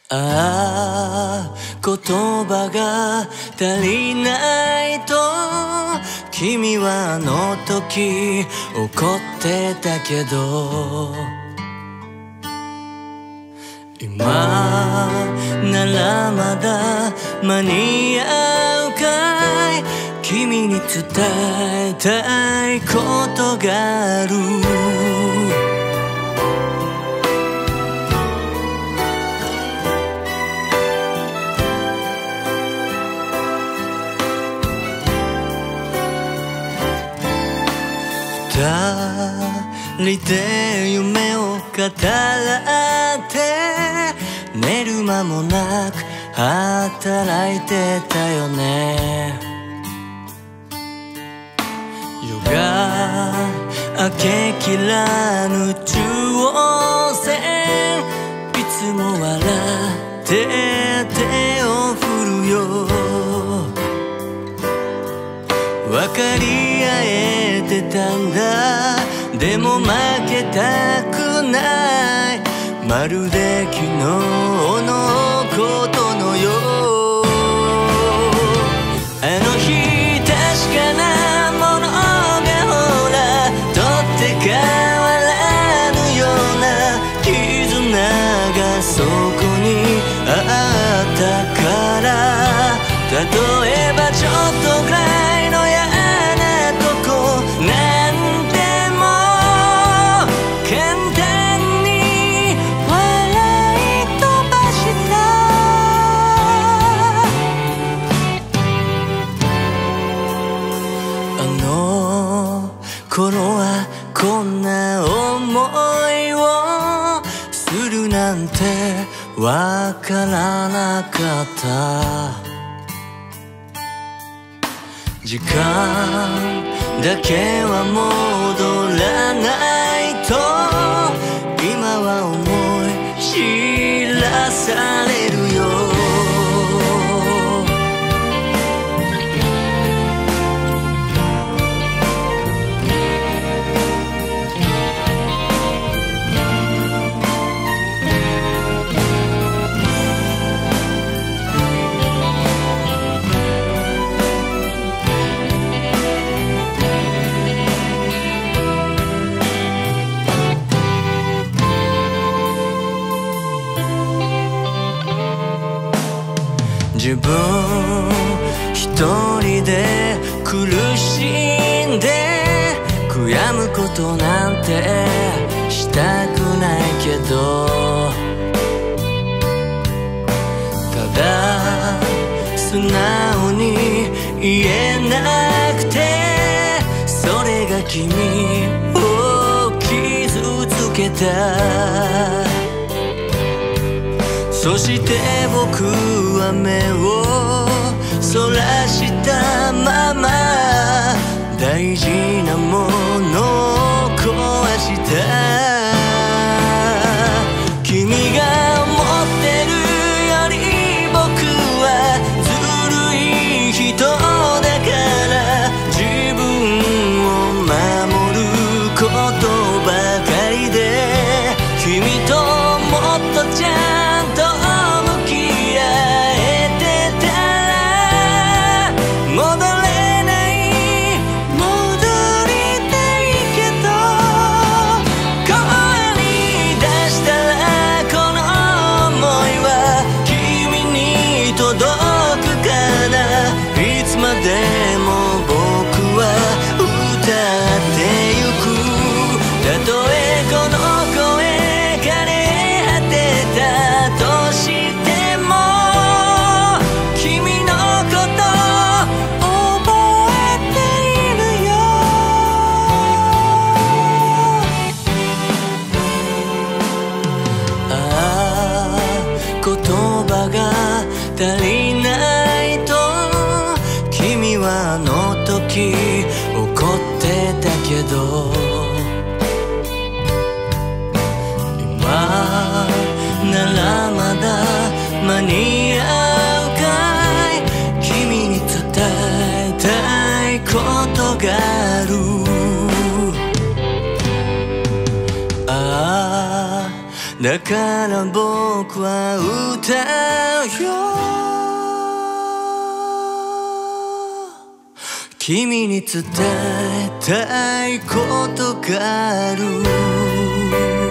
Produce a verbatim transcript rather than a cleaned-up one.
ああ言葉が足りないと君はあの時怒ってたけど、今ならまだ間に合うかい、君に伝えたいことがある。二人で夢を語らって寝る間もなく働いてたよね。夜が明けきらぬ中央線、いつも笑って手を振るよ。分かり合えてたんだ、でも負けたくない、まるで昨日のことのよう。あの日確かなものがほら取って代わらぬような絆がそこにあったから、例えばちょっとぐらいの嫌なとこなんて頃はこんな思いをするなんてわからなかった。時間だけは戻らないと今は思い知らされるよ。自分一人で苦しんで悔やむことなんてしたくないけど、ただ素直に言えなくてそれが君を傷つけた。そして僕は目をそらしたまま大事なものを壊した。君が思ってるより僕はずるい人だから自分を守ることばかりで君ともっとちゃんでも僕は歌ってゆく。たとえこの声枯れ果てたとしても君のこと覚えているよ。ああ言葉が足りないと君はあの時怒ってたけど、今ならまだ間に合うかい、君に伝えたいことがある。ああだから僕は歌うよ。君に伝えたいことがある。